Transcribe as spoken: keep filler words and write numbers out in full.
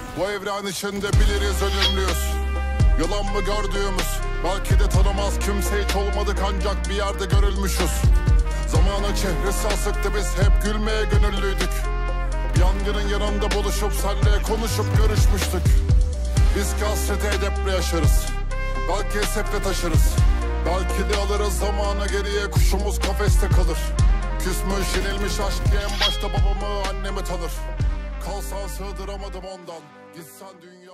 Bu evren içinde biliriz ölümlüyüz. Yalan mı gördüğümüz? Belki de tanımaz kimse hiç olmadık, ancak bir yerde görülmüşüz. Zamanın çehresi asıktı, biz hep gülmeye gönüllüydük. Yangının yanında buluşup senle konuşup görüşmüştük. Biz ki hasreti edeple yaşarız, belki hesapla taşırız. Belki de alırız zamanı geriye, kuşumuz kafeste kalır. Küsmüş yenilmiş aşk en başta babamı annemi tanır. Kalsan sığdıramadım ondan, gitsen dünya